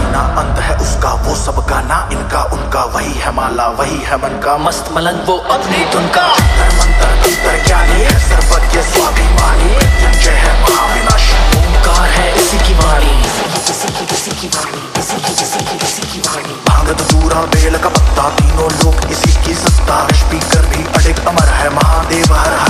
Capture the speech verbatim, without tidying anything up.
ना अंत है उसका, वो सबका ना इनका उनका, वही है माला वही है मन का, मस्त मलंग वो अपनी धुन का। मंत्र अंतर ज्ञानी है सर्वज्ञ स्वाभिमानी, जय है महाविनाशी, ओंकार है इसी की वाणी, इसी की इसी की वाणी, इसी की इसी की इसी की वाणी। भांग धतूरा बेल का पत्ता, तीनों लोग इसी की सत्ता, स्पीकर भी अडिग अमर है महादेव हर